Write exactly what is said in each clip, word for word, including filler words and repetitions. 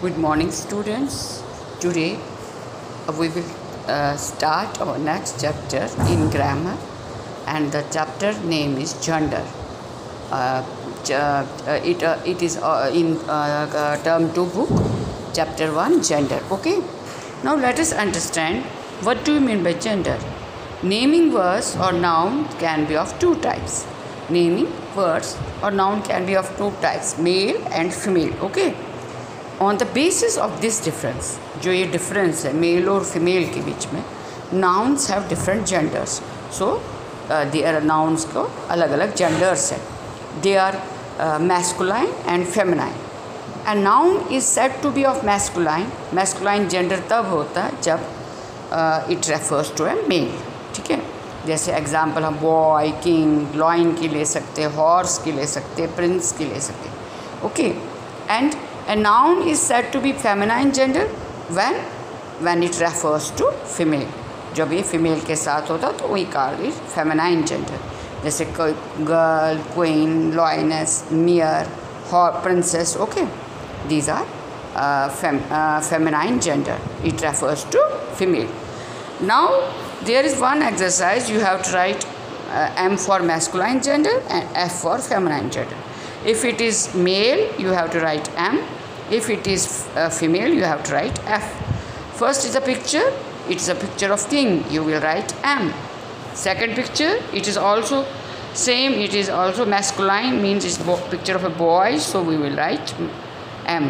Good morning, students. Today uh, we will uh, start our next chapter in grammar, and the chapter name is gender. Uh, uh, it uh, it is uh, in uh, uh, term two book, chapter one, gender. Okay. Now let us understand what do you mean by gender. Naming words or noun can be of two types. Naming words or noun can be of two types, male and female. Okay. On the basis of this difference, जो ये difference है male और female के बीच में, nouns have different genders. So uh, their nouns को अलग अलग genders है. They are uh, masculine and feminine. A noun is said to be of masculine. Masculine gender तब होता है जब uh, it refers to a male. ठीक है. जैसे एग्जाम्पल हम बॉय, किंग, लॉइन की ले सकते हैं, हॉर्स की ले सकते हैं, प्रिंस की ले सकते हैं. Okay. And a noun is said to be feminine gender when when it refers to female. जब ये female के साथ होता तो we call it feminine gender. जैसे girl, queen, lioness, mere, princess. Okay, these are uh, fem, uh, feminine gender. It refers to female. Now there is one exercise. You have to write uh, M for masculine gender and F for feminine gender. If it is male, you have to write M. If it is uh, female, you have to write F. First is a picture. It is a picture of king. You will write M. Second picture, it is also same. It is also masculine, means it's a picture of a boy. So we will write M.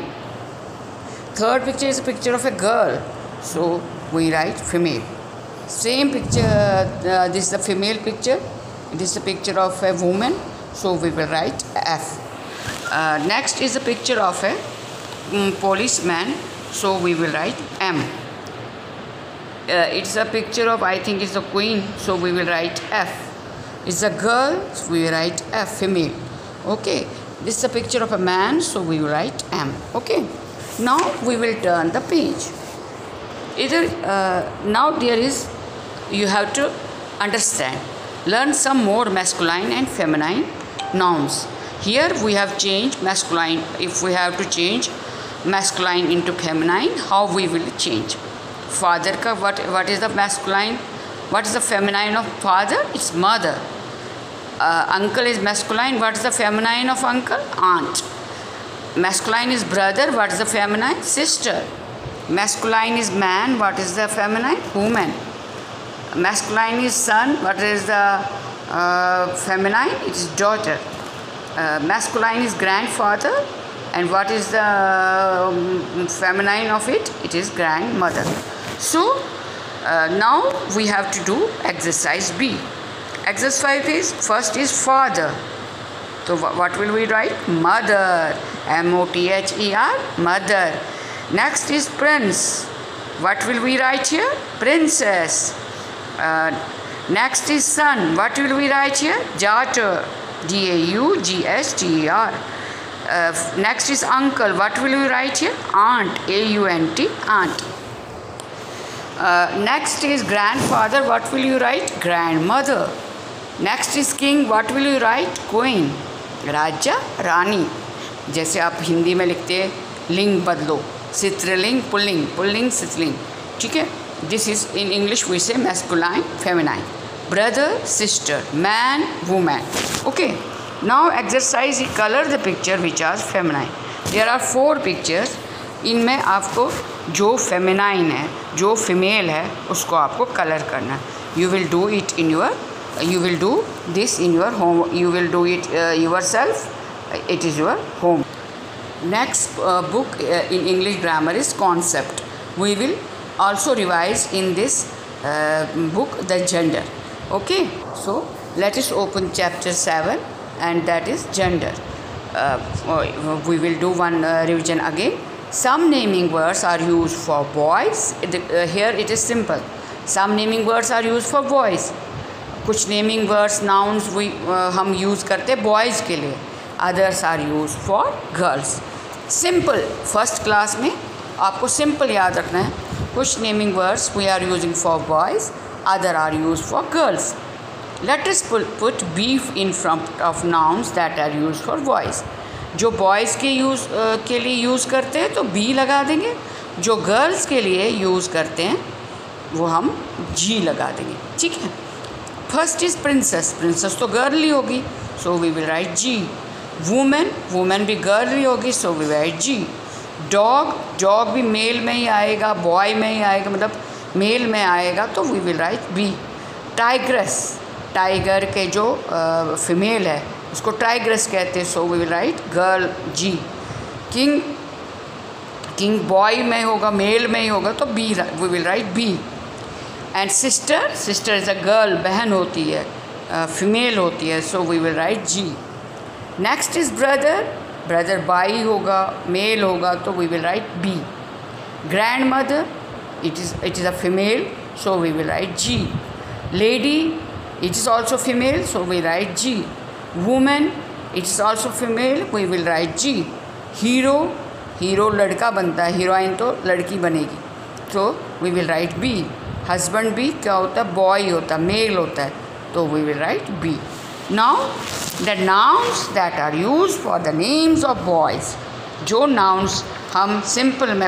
Third picture is a picture of a girl. So we write female. Same picture. Uh, this is a female picture. This is a picture of a woman. So we will write F. Uh, next is a picture of a um, policeman. So we will write M. Uh, it's a picture of, I think it's a queen. So we will write F. It's a girl. So we write F, female. Okay. This is a picture of a man. So we will write M. Okay. Now we will turn the page. Either uh, now there is, you have to understand. Learn some more masculine and feminine nouns. Here we have changed masculine. If we have to change masculine into feminine, how we will change? Father ka what what is the masculine? What is the feminine of father? It's mother. Uh, uncle is masculine. What is the feminine of uncle? Aunt. Masculine is brother. What is the feminine? Sister. Masculine is man. What is the feminine? Woman. Masculine is son. What is the uh, feminine? It is daughter. Uh, masculine is grandfather, and what is the um, feminine of it? It is grandmother. So uh, now we have to do exercise B. Exercise is first is father. So what will we write? Mother. M O T H E R. Mother. Next is prince. What will we write here? Princess. Uh, next is son. What will we write here? Daughter. D A U G S T E R. Uh, next is uncle. What will we write here? Aunt. A U N T. Aunt. Uh, next is grandfather. What will you write? Grandmother. Next is king. What will you write? Queen. राजा, रानी. जैसे आप हिंदी में लिखते हैं लिंग बदलो, स्त्रीलिंग pulling, pulling स्त्रीलिंग. ठीक है. This is in English we say masculine, feminine. Brother, sister, man, woman. Okay. Now exercise color the picture which are feminine. There are four pictures. इनमें आपको जो feminine है, जो female है, उसको आपको color करना. You will do it in your, you will do this in your home. You will do it uh, yourself. It is your home. Next uh, book uh, in English grammar is concept. We will also revise in this uh, book the gender. Okay, so let us open chapter seven, and that is gender. Uh, we will do one uh, revision again. Some naming words are used for boys. Uh, here it is simple. Some naming words are used for boys. कुछ naming words, nouns we uh, हम use करते boys के लिए. Others are used for girls. Simple. First class में आपको simple याद रखना है. कुछ naming words we are using for boys, other are used for girls. Let us put, put beef in front of nouns that are used for boys. जो boys के use के लिए यूज़ करते हैं तो बी लगा देंगे, जो गर्ल्स के लिए यूज़ करते हैं वो हम जी लगा देंगे, ठीक है। फर्स्ट इज़ प्रिंसेस, प्रिंसेस तो गर्ल ही होगी, so we will write G. Women, women भी गर्ल ही होगी, so we write G. Dog, dog भी मेल में ही आएगा, बॉय में ही आएगा, मतलब मेल में आएगा, तो we will write B. Tigress, tiger के जो फीमेल है उसको टाइग्रेस कहते हैं, so we will write girl G. King, king boy में होगा, मेल में ही होगा, तो B, we will write B. And sister, sister is a girl, बहन होती है, फीमेल होती है, so we will write G. Next is brother, brother बाई होगा, मेल होगा, तो we will write B. Grand mother, it is it is a female, so we will write G. Lady, it is also female, so we write G. Women, it is also female, we will write G. Hero, hero लड़का बनता है, heroine तो लड़की बनेगी, तो we will write B. Husband भी क्या होता है, बॉय होता है, मेल होता है, तो we will write B. Now the nouns that are use for the names of boys, जो नाउन्स हम सिंपल में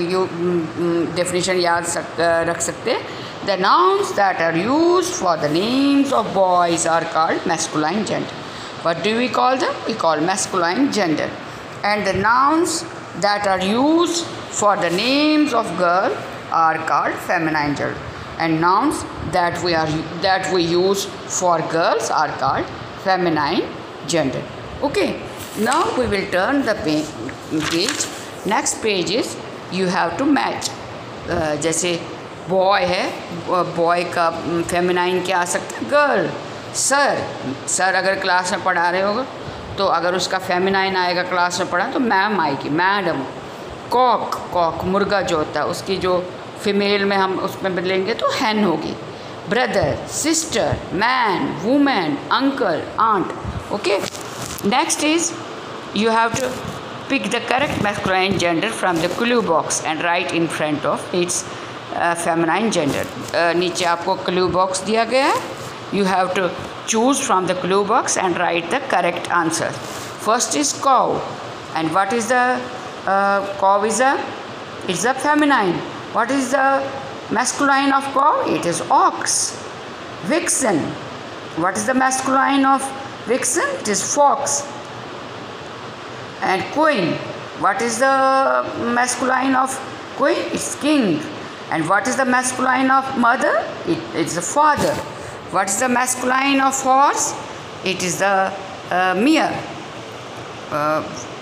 डेफिनेशन याद सक, रख सकते हैं। The nouns that are use for the names of boys are called masculine gender. What do we call them? We call masculine gender. And the nouns that are used for the names of girl are called feminine gender. And nouns that we are that we use for girls are called feminine gender. Okay. Now we will turn the page. Next page is you have to match. Uh, जैसे boy है, boy का feminine क्या आ सकता है, girl. Sir, sir अगर class में पढ़ा रहे होगा तो अगर उसका फेमिनाइन आएगा क्लास में पढ़ा तो मैम आएगी, मैडम। कॉक, कॉक मुर्गा जो होता है उसकी जो फीमेल में हम उसमें बदलेंगे तो हैन होगी। Brother, sister, man, women, uncle, aunt. Okay, next is you have to pick the correct masculine gender from the clue box and write in front of its feminine gender. नीचे आपको clue box दिया गया है, you have to choose from the clue box and write the correct answer. First is cow, and what is the uh, cow is a it's a feminine. What is the masculine of cow? It is ox. Vixen, what is the masculine of vixen? It is fox. And queen, what is the masculine of queen? It's king. And what is the masculine of mother? It, it's the father. What is the masculine of horse? It is the uh, mare. Uh,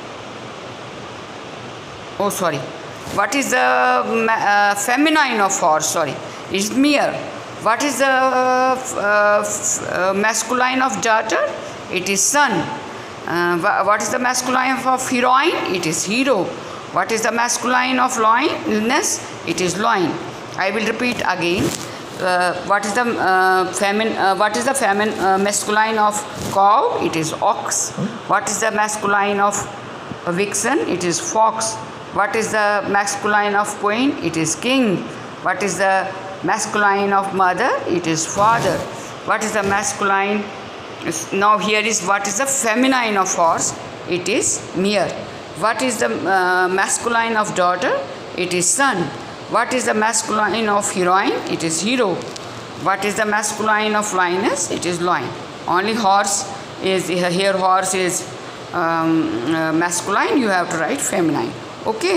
oh, sorry. What is the uh, feminine of horse? Sorry, it's mare. What is the uh, uh, masculine of daughter? It is son. Uh, what is the masculine of heroine? It is hero. What is the masculine of lioness? It is loin. I will repeat again. Uh, what is the uh, femin uh, what is the femin uh, masculine of cow? It is ox. What is the masculine of vixen? It is fox. What is the masculine of queen? It is king. What is the masculine of mother? It is father. What is the masculine? Now here is what is the feminine of horse? It is mare. What is the uh, masculine of daughter? It is son. What is the masculine of heroine? It is hero. What is the masculine of lioness? It is loin. Only horse is here. Horse is um, uh, masculine. You have to write feminine. Okay.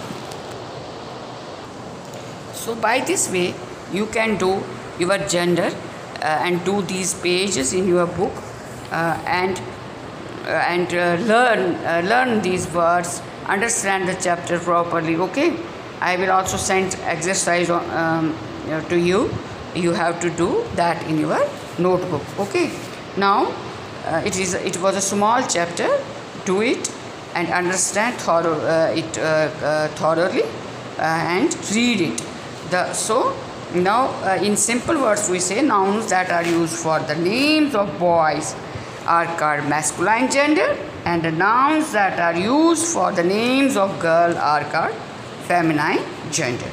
So by this way, you can do your gender uh, and do these pages in your book uh, and uh, and uh, learn uh, learn these words. Understand the chapter properly. Okay. I will also send exercise um, to you. You have to do that in your notebook. Okay. Now uh, it is it was a small chapter. Do it and understand thorough, uh, it uh, uh, thoroughly uh, and read it. The so now uh, in simple words we say nouns that are used for the names of boys are called masculine gender, and the nouns that are used for the names of girl are called feminine gender.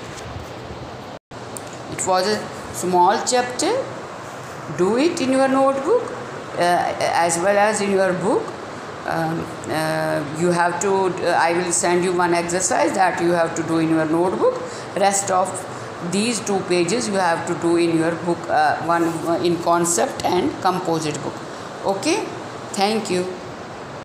It was a small chapter. Do it in your notebook uh, as well as in your book. um, uh, you have to, uh, I will send you one exercise that you have to do in your notebook. Rest of these two pages you have to do in your book, uh, one uh, in concept and composite book. Okay, thank you.